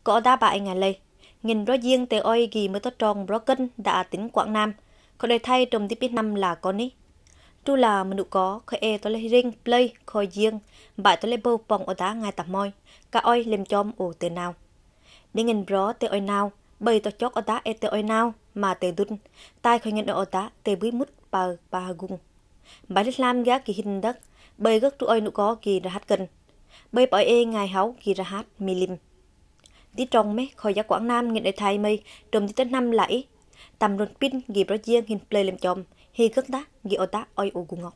có đá bại ngày lây. Nghìn rõ riêng tề oi gì mới tốt tròn rõ cân đã tính Quảng Nam. Có đời thay trong tiếp biết năm là con ní. Tu là mình có khởi e tôi lấy ring play khôi riêng. Bại tôi lấy bầu bóng ở đá ngay tạm môi. Cả oi lên chom ổ tề nào. Để nghìn rõ tề oi nào. Bởi tôi chót ở đá e tề oi nào mà tề đun. Tai khởi nghìn ở đá tề bưới mút bà gung. Bài lịch lam gác kỳ hình đất. Bởi gác tu oi nụ có kỳ ra hát cần. Bởi bởi e ngày háo kỳ ra hát mì lim. Tí trong mấy khỏi giá Quảng Nam nghìn đại thay mây trồng tí tới năm lại tầm rôn pin ghi rõ riêng hình play làm chồng hi cất đá ghi ở đá oi ủ ngọc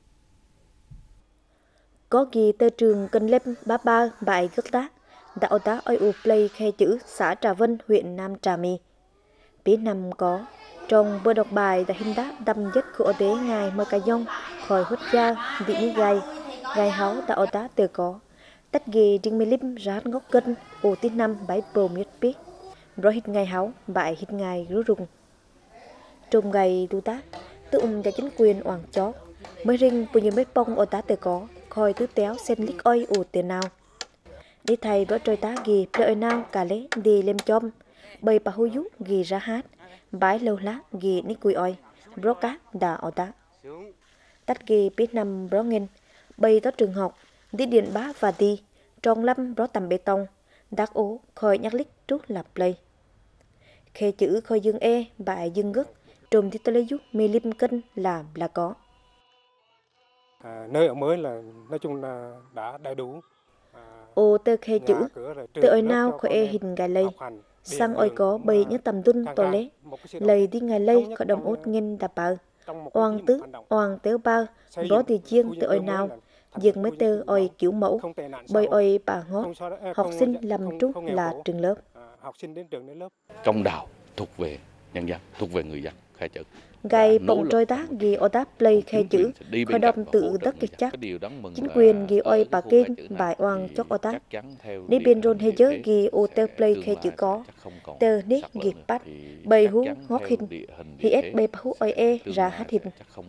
có ghi tơ trường cân lép ba bài cất đá đã ở đá oi ủ play khe chữ xã Trà Vân huyện Nam Trà My bí năm có trong bơ đọc bài đã hình đá đâm dứt của đế ngài mơ ca dông khỏi hút da vị ní gai háo đã ở đá từ có tất ghê riêng mê lim rát ngóc cân ổ tí năm bãi bồ miết biết rồi hít ngày háo bại hít ngày rú rung trùng ngày đu tá tự cho chính quyền oảng chó mới rinh bùi nhiều mấy bông ở tá tề có khoi tứ téo sen lích oi ổ tiền nào đi thầy bữa trôi tá ghi lợi nào cả lẽ đi lên chom bầy bà hú dú ghi ra hát bãi lâu lá ghi ní cùi oi bó cá đà ở tá tất ghi biết năm bó nghênh bầy đó trường học đi điện bá và đi trong lâm bó tầm bê tông đắc ố khoi nhắc lích trút là play khe chữ khoi dương e bại dương gất trùm thì tôi lấy giúp mê lim cân làm là có nơi ở mới là nói chung là đã đầy đủ ô tơ khe chữ tơ oi nào khoi e hình gài lây sang oi có bầy những tầm đun to lé lầy đi ngày lây có đồng ốt nghênh đạp bờ oang tứ oang téo bao đó thì chiêng tơ oi nào dừng mới tơ oi kiểu mẫu bơi oi bà ngót học sinh làm trú là trường lớp công đào thuộc về nhân dân thuộc về người dân khai chữ gai bồng trôi đá ghi ở đá play khai chữ khởi động tự đất cái chắc chính quyền ghi oi bà kinh bài oang chóc ở đá đi biên rôn hay chớ ghi ô tơ play khai chữ có tơ nít ghi bắt bầy hú ngót hình hi ép bầy hú oi e ra hát hình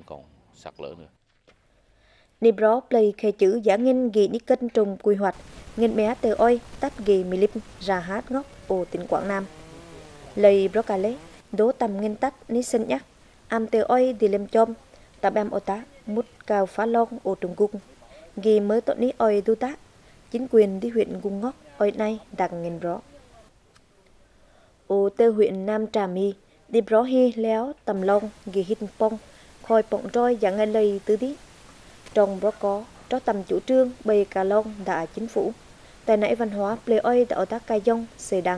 đi bó play khai chữ giả nghênh ghi ní cân trùng quy hoạch nghênh bé tờ oi tắt ghi mì lim ra hát ngóc ổ tỉnh Quảng Nam lầy bó cà lế đố tầm nghênh tắt ní sân nhắc am tờ oi đi lem chom tạm em ô tá mút cao phá long ổ trùng cung ghi mới tội ní oi đu tá chính quyền đi huyện cung ngóc oi nay đặc nghênh bó ổ tơ huyện Nam Trà My đi bó hi léo tầm long ghi hít pong khoi bọng roi giả ngay lầy tứ tí trong đó có cho tầm chủ trương bày cà long đã chính phủ tại nãy văn hóa plei oi đã ở tác cai dông xề đăng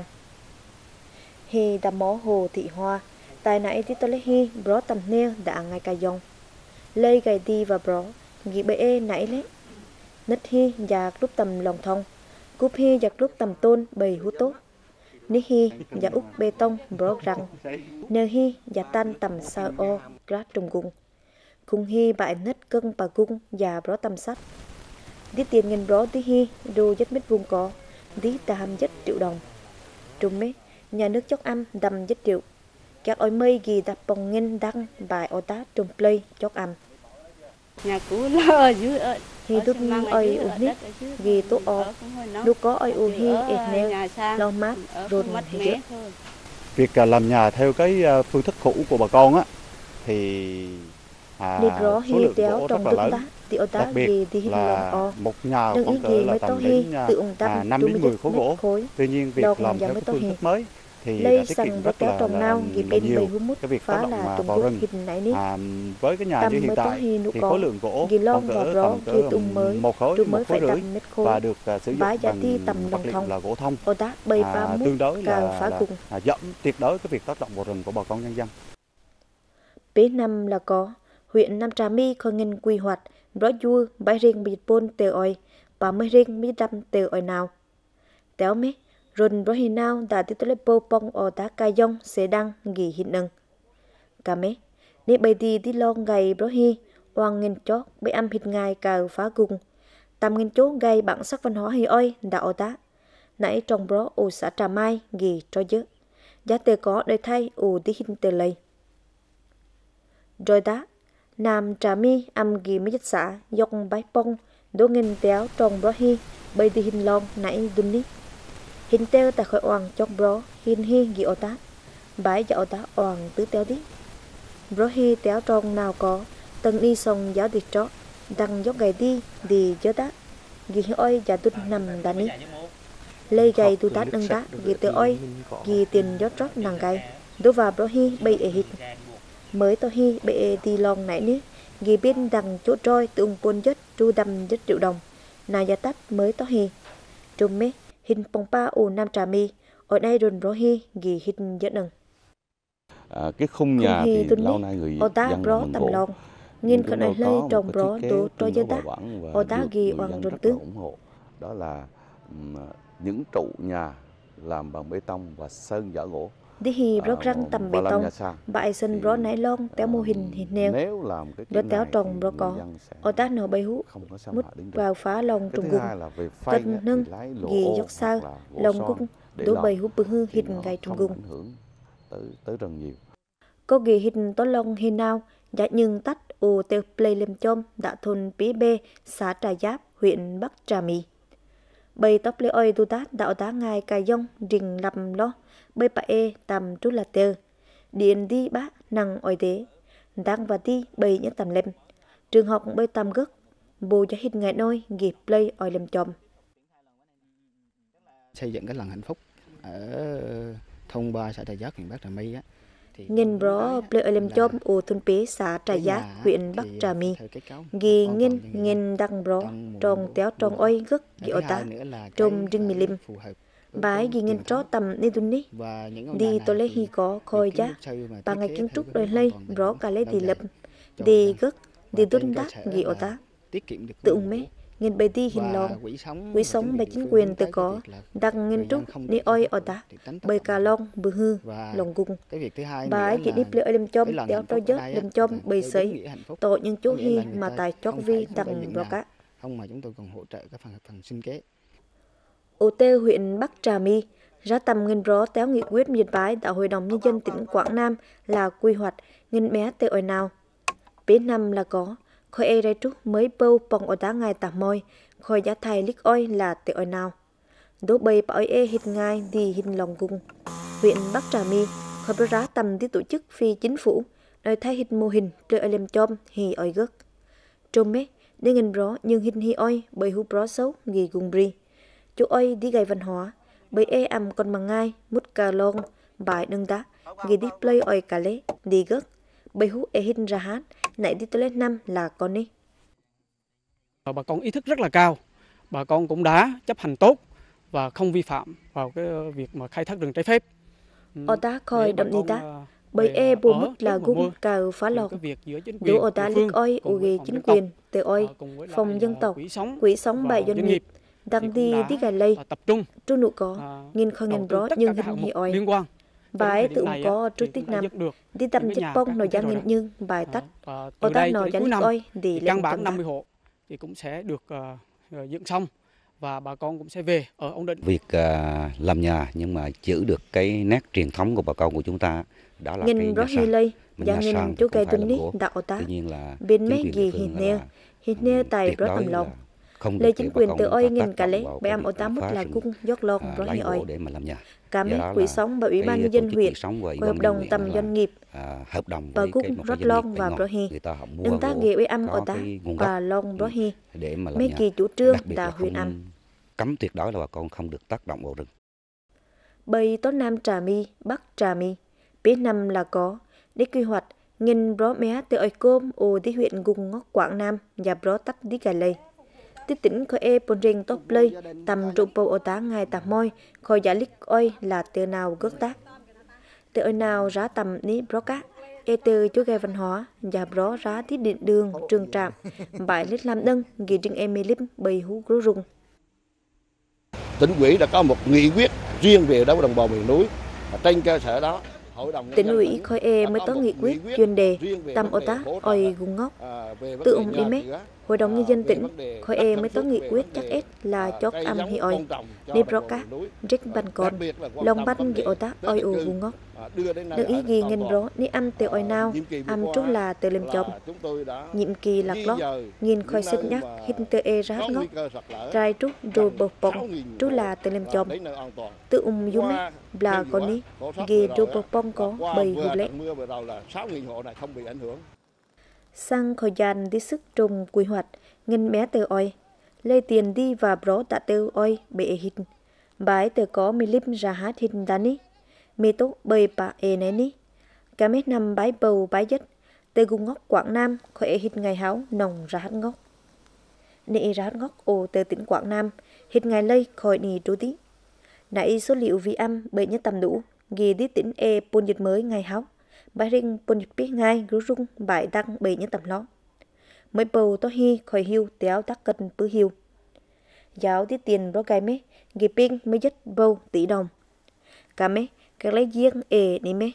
hi đã mó hồ thị hoa tại nãy tí tôi lấy hi bó tầm nêu đã ngay cai dông lây gầy đi và bó nghĩ bê e nãy lấy nứt hi giặc lúc tầm lòng thông cúp hi giặc lúc tầm tôn bầy hú tốt ní hi và úc bê tông bó răng nêu hi và tan tầm sao o rát trùng cung cùng hi bại nứt cân bà cung và bó tầm sắt đi tiền nghìn bó tí hi đô rất mít vùng có tí tam rất triệu đồng trùng mấy nhà nước chóc âm đầm rất triệu các oi mây ghi đập bồng nghìn đăng bài ô tá trùng play chóc âm nhà cũ lo dưới hi đút oi u nít ghi tốt o lúc có oi u hi et neo lo mát rôn hi dứt việc làm nhà theo cái phương thức cũ của bà con á thì đi rõ hi téo rất trong là đất lớn, đá thì ở đặc đá biệt gì thì hình là lòng một nhà đừng khoảng ý cỡ gì là mới tao tầm hi đến tự ông tâm 5 đến 10 khối gỗ. khối Tuy nhiên việc đâu làm còn theo mới cái tao phương hi thức mới thì lây đã tiết sằng kiệm bó rất téo là trồng nao ghi bên bầy nhiều hú mút cái việc tác phá động là trồng vào dốt rừng. hình nãy ní Với cái nhà Tâm như hiện mới tao tại hi nụ thì có khối lượng gỗ ghi khoảng lông và cỡ bó tầm kia cỡ tung mới một khối trùng một mới khối phải rưỡi tầm mét khối và được sử dụng bái giá bằng ti tầm vật lòng liệu thông là gỗ thông, ở đá bầy ba mút tương đối cao phá là cùng giảm tuyệt đối cái việc tác động vào rừng của bà con nhân dân. Bế năm là có huyện Nam Trà My khởi nghênh quy hoạch rõ vua bãi riêng bị bôn tờ oi và mới riêng bị đâm tờ oi nào téo mế rôn rõ hình nào đã tiếp tục lấy bô bông ở đá cai dông sẽ đăng nghỉ hình nâng cả mế nếu bày đi lon gầy rõ hi oang nghênh chót bày âm hít ngài cào phá cùng tầm nghênh chốt gầy bản sắc văn hóa hi oi đã ở đá nãy trong rõ ổ xã Trà Mai nghỉ cho dớ giá tờ có đời thay ổ đi hình tờ lầy rồi đá Nam Trà My âm ghi mấy chất xã dòng bái bông đố nghênh téo trong rõ hi bày đi hình lon nãy đun ní hình teo tại khỏi oang chọc bro hin hi ghi ô tá bãi dạo tá oang tứ teo đi bro hi téo trong nào có từng đi sông giáo đi chó đăng dốc gầy đi chớ tá ghi oi giả tụt nằm đàn đi lây gầy tu tát nâng tá ghi từ oi ghi tiền giót trót nàng gầy đối vào bro hi bay ế hít mới to hi bệ đi lòng nãy ní ghi bên đằng chỗ trôi từ ung pôn chất tru đâm chất triệu đồng na gia tát mới to hi trùm mê hình pong pa u Nam Trà My ở đây run bro hi ghi hình chất nâng cái khung nhà thì lâu nay người dân là mừng gỗ. lòng nhìn con này lây trồng bro đồ cho dân ta ở ta ghi bằng run tứ ủng hộ đó là những trụ nhà làm bằng bê tông và sơn giả gỗ. đi hi bro răng tầm bê tông bãi sân bro nãy long téo mô hình neo bro téo trồng bro có ở ta nở bay hú mút vào phá lòng trùng cung cân nâng ghi dốc sao lòng cung đổ bay hú bưng hư hình gai trùng cung tới rất nhiều. có ghi hình tó long hình nào dạ nhưng tắt ô teo play lem chom đã thôn Pí Bê xã Trà Giáp huyện Bắc Trà My bày tóc lê oi tu tát đạo tá ngài cài dông rình lầm lo bày bà e tầm trú là tơ điện đi bá năng oi tế đang và đi bày những tầm lem trường học bày tầm gất bù cho hít ngày nôi ghi play oi lem chom xây dựng cái làng hạnh phúc ở thôn 3 xã Trà Giáp huyện Bắc Trà My á. Nghìn bro play ở lem chom ô thôn Pí xã Trà Giáp huyện Bắc Trà My ghi nghìn đăng bro tròn téo tròn oi gất ghi ở ta trông rinh mì lim bái ghi nghìn chó tầm ni tun ni đi tôi lấy hi có khôi giá bà ngày kiến trúc đôi lây bro cả lấy đi lập đi gất đi tuân đắc ghi ở ta tự mấy nghìn bài đi hình lon quỹ sống bài chính quyền tự có đăng nghìn trúc ni oi ở ta bài cà long bự hư lòng cung bái ghi đi play ở lem chom téo trôi dớt lem chom bày sấy tội những chú hi mà tài chót vi đằng bro cá không mà chúng tôi còn hỗ trợ các phần sinh kế. Ô tê huyện Bắc Trà My ra tầm nghìn bro téo nghị quyết nhiệt bái tại Hội đồng Nhân dân tỉnh Quảng Nam là quy hoạch nghìn bé tê ỏi nào. Bế năm là có, khôi e rai trúc mới bâu bong ở đá ngài tà môi, khôi giá thai lích oi là tê ỏi nào. Đố bầy bà oi e hít ngai đi hít lòng cung. Huyện Bắc Trà My khôi bó ra tầm đi tổ chức phi chính phủ, nơi thay hít mô hình plei oi lem chom hì oi gất. Trông mê, đi nghìn bro nhưng hít hi oi bầy hú bro xấu ghi gung bri. Chú oi đi gầy văn hóa bởi e âm con bằng ngai mút cà long bài nâng đá ghi đi play oi cà lê đi gất bởi hú e hin ra hát nãy đi tới lên năm là con đi. Bà con ý thức rất là cao, bà con cũng đã chấp hành tốt và không vi phạm vào cái việc mà khai thác rừng trái phép. Ở ta coi đậm đi ta bởi e bù mức là gung cào phá lọt đủ ở ta lick oi u ghi chính quyền tê oi phòng dân tộc quỹ sống bài doanh nghiệp đăng đi gài lây trung nụ có nghìn khoi nghìn bro nhưng hình hi oi bài tự có trút tít năm đi tâm chất bông nồi giang nghìn nhưng bài tắt ở ta nồi giang oi để căn bản 50 hộ thì cũng sẽ được dựng xong và bà con cũng sẽ về ở ổn định. Việc làm nhà nhưng mà giữ được cái nét truyền thống của bà con của chúng ta đó là nghìn bro hi lây giang nghìn chú cây tuần ní đạo ta bên mấy gì hình neo tài bro tầm lòng lời chính quyền từ oi nghìn cả lẽ bài âm ở tám mức là cung giót lon bro hi oi cả mấy quỹ sống và ủy ban nhân dân huyện hợp đồng tầm doanh nghiệp và cung rót lon và bro hi đừng ta ghé với âm ở tá và lon bro hi mấy kỳ chủ trương đã huyện âm cấm tuyệt đối là bà con không được tác động vào rừng. Bầy tốt Nam Trà My Bắc Trà My phía năm là có để quy hoạch nghìn bro mé từ oi côm ô đi huyện Gung Ngóc Quảng Nam và bro tắt đi cài lây tiếp tỉnh khởi e pon ring top play tầm trụ bầu ở tá ngài tạm môi khởi giả lick oi là từ nào gớt tác từ oi nào ra tầm ní bro cá e từ chú gai văn hóa và bro ra tiếp điện đường trường trạm bãi lít làm đâng ghi trinh em lip bầy hú gấu rung. Tỉnh ủy đã có một nghị quyết riêng về đối với đồng bào miền núi trên cơ sở đó tỉnh ủy khoi e mới có nghị quyết chuyên đề tầm ở tá oi Gung Ngóc tự ông đi mét Hội đồng Nhân dân tỉnh khoi e mới có nghị quyết chắc ết là chót âm hi oi đi bro cá rích ban con lòng banh ghi ở tá oi Gung Ngóc. đưa đến nay đừng ý ghi ngân rõ ni âm từ oi nào âm trú là từ lem chom nhiệm kỳ lạc lót nhìn khoi sinh nhắc hít từ e ra ngóc trai trú rồi bột bông trú là từ lem chom từ du mé là có ní ghi rồi bột bông có bầy hụt lệ sang khỏi dàn đi sức trùng quy hoạch ngân mé từ oi lấy tiền đi và bó tạ từ oi bệ hít bái từ có mi lim ra hát hít đání mi tốt bơi bà e này ní cả mấy năm bái bầu bái dứt từ gung ngóc Quảng Nam khỏi hít ngày háo nồng ra hát ngóc nị ra hát ngóc ồ từ tỉnh Quảng Nam hít ngày lây khỏi nị trú tí nãy số liệu vi âm bởi nhất tầm đủ ghi đi tỉnh e pôn dịch mới ngày háo bái rinh pôn dịch biết ngay rú rung bãi đăng bởi nhất tầm ló mới bầu to hi khỏi hiu téo tắc cân bứ hiu giáo tí tiền đó cái mê ghi pin mới dứt bầu tỷ đồng cả mê các lấy riêng đi mê.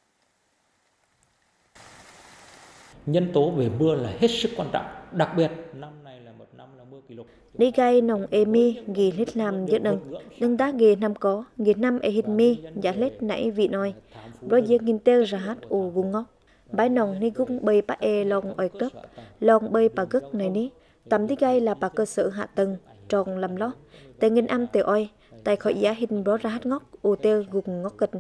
Nhân tố về mưa là hết sức quan trọng, đặc biệt năm này là một năm là mưa kỷ lục. Đi gai nồng mi ghi hết làm giật đừng đá ghi năm có ghi năm hít mi giá lết nãy vị nói rồi riêng nghìn teo ra hát ồ gung ngóc bái nồng ni gung bơi pa lòng oi cấp lòng bơi pa gấc này ní tầm đi gai là pa cơ sở hạ tầng tròn làm ló tại nghìn âm teo oi tại khỏi giá hình bó ra hát ngóc ô teo gung ngóc kịch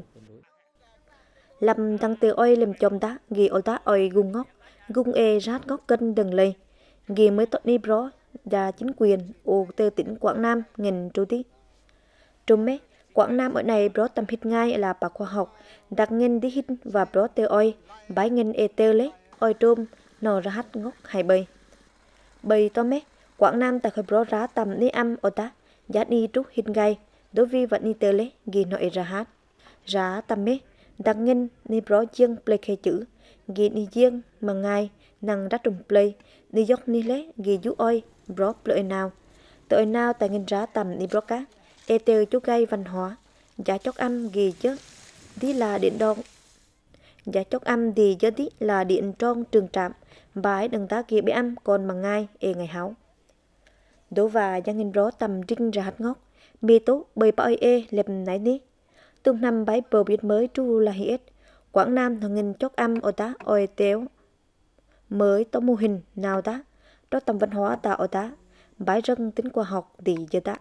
làm tăng teo oi làm chom tá ghi ô tá oi gung ngóc gung ra hát ngóc kênh đừng lây ghi mới tốt ni bó và chính quyền ô teo tỉnh Quảng Nam nghìn trú tí trùm mê Quảng Nam ở này bó tầm hít ngay là bà khoa học đặc ngân đi hít và bó teo oi bái ngân teo lấy oi trôm nò ra hát ngóc hay bầy to mê Quảng Nam tại khỏi bó rá tầm ni âm ô tá giá ni trúc hít ngay đối với vận ni teo lấy ghi nội ra hát rá tầm mê đặc ngân ni bó riêng play khe chữ ghi ni riêng mà ngay năng ra trùm play ni dốc ni lấy ghi dú oi bó play nào tội nào tại ngân rá tầm ni bó cá teo chú gây văn hóa giá chóc âm ghi chứ tí là điện đong giá chóc âm thì chứ tí là điện trong trường trạm bái đừng ta kia bị âm còn mà ngay ngày háo đố và gia nghìn rõ tầm trinh ra hạt ngóc mi tốt bơi bãi lem nãy ní tung năm bái bờ biết mới tru là hiết Quảng Nam thằng nghìn chóc âm ở ta oi téo mới to mô hình nào ta đó tầm văn hóa ta ở ta bái rân tính khoa học thì giờ ta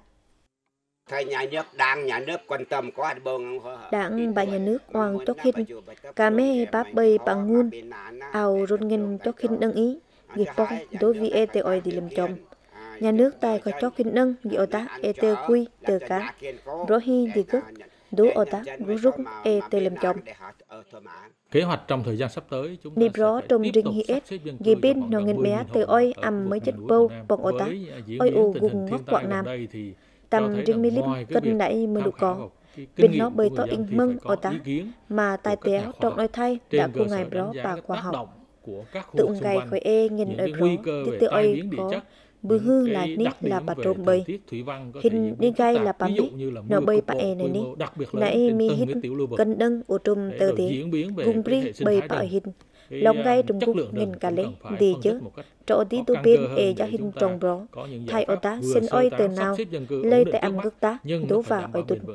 Đảng nhà nước quan tâm có hạt bông đảng bà nhà nước hoàng chóc hình cả mê bác bầy bằng nguồn ào rôn ngân chóc hình đăng ý nghiệp bong đối với oi thì làm chồng nhà nước tài có chóc hình nâng vì ở ta quy từ cá rõ hi thì gốc đố ở ta rú rút làm chồng Kế hoạch trong thời gian sắp tới chúng ta sẽ trong rinh hi ghi bên nó ngân mé oi âm mới chất bâu bằng ở ta oi ù vùng ngóc Quảng Nam tầm rinh mi lim cân nãy mới đủ có bên nó bơi to in mưng ở ta mà tài téo trong nơi thay đã của ngài đó bà khoa học tự ngày khỏi nghìn ở đó thì tự oi có bư hư là nít là bà trôm bơi hình đi gai là bà mít nó bơi bà này ní nãy mi hít cân đâng ở trôm tờ tí gung pri bơi bà hình lòng gai trùng cung nghìn cả lấy đi chứ chỗ tí tu bên giá hình trồng bó thay ở ta xin oi từ nào lây tại âm gức ta đố vào oi tuần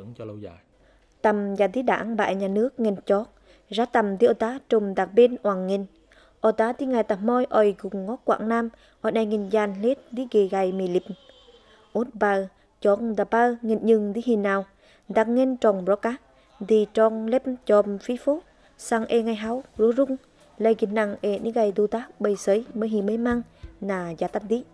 tầm giá tí đảng bại nhà nước nghìn chót ra tầm tí ở ta trùm đặc bên hoàng nghìn ở ta tí ngày tầm môi oi cùng ngóc Quảng Nam ở đây nghìn gian lết tí ghê gai mì lịp ốt bà chọn đà ba nghìn nhưng tí hình nào đặc nghìn trồng bó cá thì trong lếp chòm phí phố sang ngày háo rú rung lấy kỹ năng ní gai đu tác bay sấy mới hi mới măng nà giá tắt tí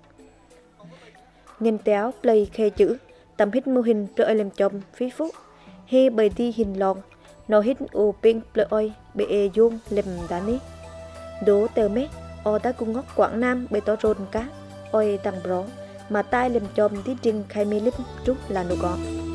nghìn téo play khe chữ tầm hít mô hình trở làm chòm phí phố hi bày ti hình lòng nó hít ô ping play oi bệ dung lem đá ní đố tờ mét o ta cung ngóc Quảng Nam bày to rôn cá oi tăng bó mà tai lem chòm tí trinh khai mê lip trúc là nụ có